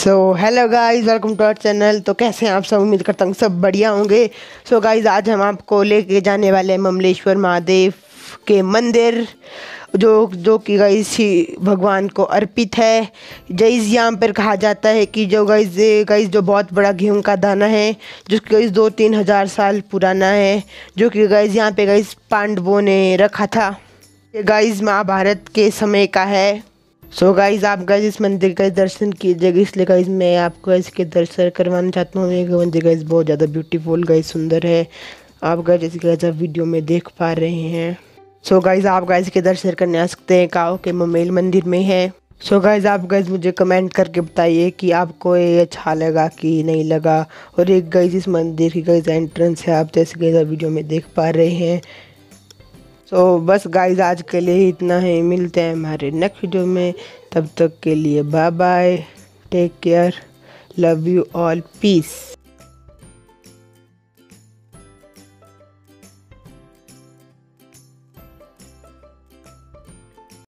So hello guys, welcome to our channel. तो कैसे हैं आप सब? उम्मीद करता हूँ सब बढ़िया होंगे। सो गाइस, आज हम आपको लेके जाने वाले हैं ममलेश्वर महादेव के मंदिर, जो कि गाइस भगवान को अर्पित है। गाइस यहाँ पर कहा जाता है कि जो गाइस जो बहुत बड़ा गेहूं का दाना है, जो कि गाइस 2-3 हज़ार साल पुराना है, जो कि गाइस यहाँ पे गाइस पांडवों ने रखा था। ये गाइस महाभारत के समय का है। सो गाइज, आप गाइज इस मंदिर का दर्शन कीजिएगा, इसलिए गाइज मैं आपको इसके दर्शन करवाना चाहता हूँ। ये मंदिर गाइज बहुत ज़्यादा ब्यूटीफुल गाइज सुंदर है। आप गाइज जैसे गाइज आप वीडियो में देख पा रहे हैं। सो गाइज, आप गाइज के दर्शन करने आ सकते हैं, काओ के ममेल मंदिर में है। सो गाइज, आप गाइज मुझे कमेंट करके बताइए कि आपको ये अच्छा लगा कि नहीं लगा। और एक गाइज इस मंदिर की गाइज एंट्रेंस है, आप जैसे गाइज आप वीडियो में देख पा रहे हैं। तो बस गाइज आज के लिए इतना ही, मिलते हैं हमारे नेक्स्ट वीडियो में। तब तक के लिए bye bye, take care, love you all, piece.